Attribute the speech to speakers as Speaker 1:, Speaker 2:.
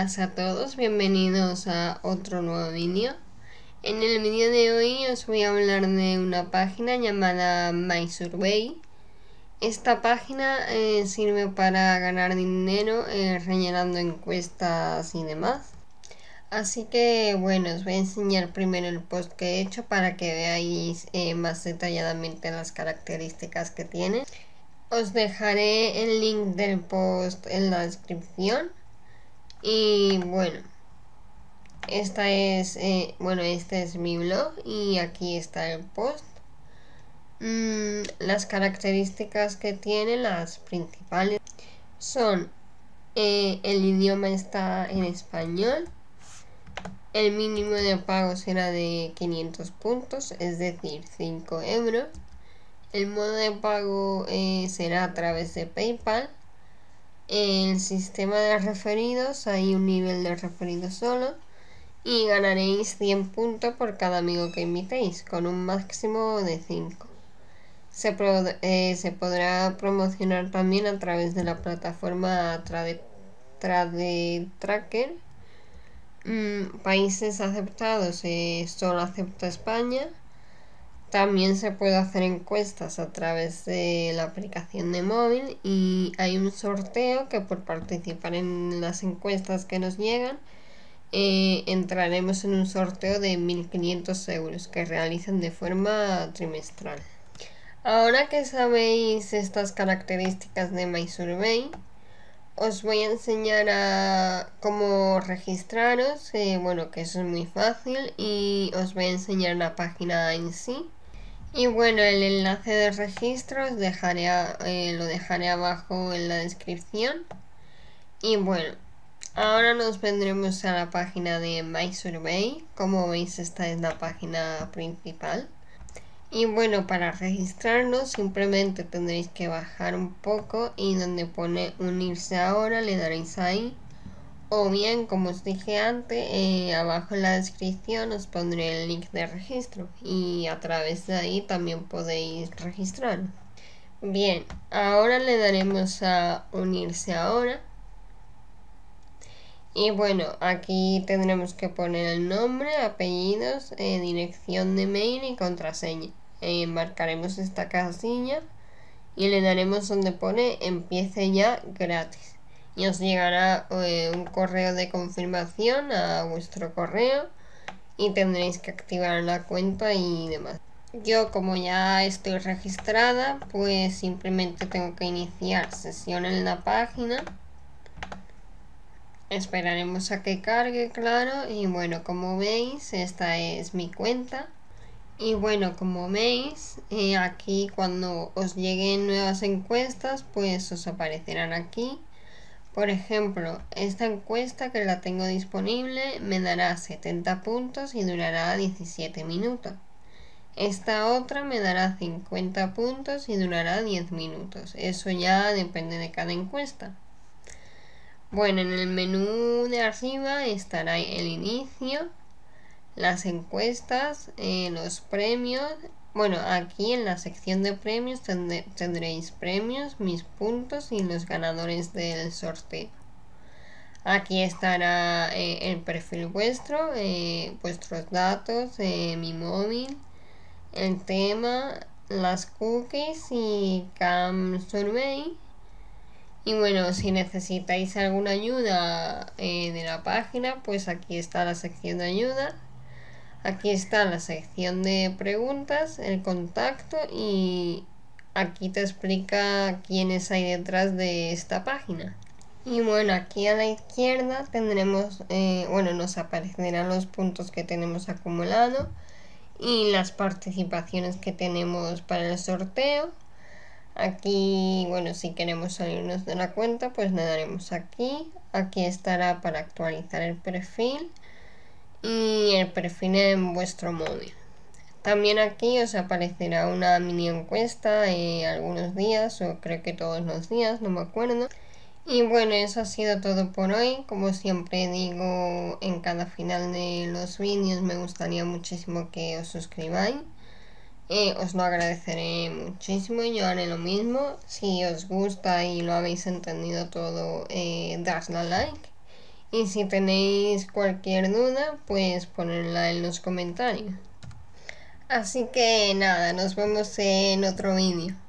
Speaker 1: Buenas a todos, bienvenidos a otro nuevo vídeo. En el vídeo de hoy os voy a hablar de una página llamada MySurvey. Esta página sirve para ganar dinero rellenando encuestas y demás. Así que bueno, os voy a enseñar primero el post que he hecho para que veáis más detalladamente las características que tiene. Os dejaré el link del post en la descripción. Y bueno, este es mi blog y aquí está el post. Las características que tiene, las principales, son el idioma está en español, el mínimo de pago será de 500 puntos, es decir, 5 euros. El modo de pago será a través de PayPal. El sistema de referidos, hay un nivel de referidos solo y ganaréis 100 puntos por cada amigo que invitéis, con un máximo de 5. Se podrá promocionar también a través de la plataforma Tracker. Países aceptados, solo acepta España. También se puede hacer encuestas a través de la aplicación de móvil y hay un sorteo que por participar en las encuestas que nos llegan entraremos en un sorteo de 1.500 euros que realizan de forma trimestral. Ahora que sabéis estas características de MySurvey, os voy a enseñar a cómo registraros, que eso es muy fácil, y os voy a enseñar la página en sí. Y bueno, el enlace de registro lo dejaré abajo en la descripción. Y bueno, ahora nos vendremos a la página de MySurvey. Como veis, esta es la página principal. Y bueno, para registrarnos simplemente tendréis que bajar un poco y donde pone unirse ahora le daréis ahí. O bien, como os dije antes, abajo en la descripción os pondré el link de registro y a través de ahí también podéis registrar. Bien, ahora le daremos a unirse ahora. Y bueno, aquí tendremos que poner el nombre, apellidos, dirección de mail y contraseña. Marcaremos esta casilla y le daremos donde pone empiece ya gratis. Y os llegará un correo de confirmación a vuestro correo y tendréis que activar la cuenta y demás. Yo, como ya estoy registrada, pues simplemente tengo que iniciar sesión en la página. Esperaremos a que cargue, claro, y bueno, como veis, esta es mi cuenta. Y bueno, como veis, aquí cuando os lleguen nuevas encuestas, pues os aparecerán aquí. Por ejemplo, esta encuesta que la tengo disponible me dará 70 puntos y durará 17 minutos. Esta otra me dará 50 puntos y durará 10 minutos. Eso ya depende de cada encuesta. Bueno, en el menú de arriba estará el inicio, las encuestas, los premios. Bueno, aquí en la sección de premios tendréis premios, mis puntos y los ganadores del sorteo. Aquí estará el perfil vuestro, vuestros datos, mi móvil, el tema, las cookies y CamSurvey. Y bueno, si necesitáis alguna ayuda de la página, pues aquí está la sección de ayuda. Aquí está la sección de preguntas, el contacto y aquí te explica quiénes hay detrás de esta página. Y bueno, aquí a la izquierda tendremos, nos aparecerán los puntos que tenemos acumulados y las participaciones que tenemos para el sorteo. Aquí, si queremos salirnos de la cuenta, pues le daremos aquí. Aquí estará para actualizar el perfil y el perfil en vuestro móvil. También aquí os aparecerá una mini encuesta algunos días, o creo que todos los días, no me acuerdo. Y bueno, eso ha sido todo por hoy. Como siempre digo en cada final de los vídeos, me gustaría muchísimo que os suscribáis. Os lo agradeceré muchísimo, yo haré lo mismo. Si os gusta y lo habéis entendido todo, dadle a like. Y si tenéis cualquier duda, pues ponedla en los comentarios. Así que nada, nos vemos en otro vídeo.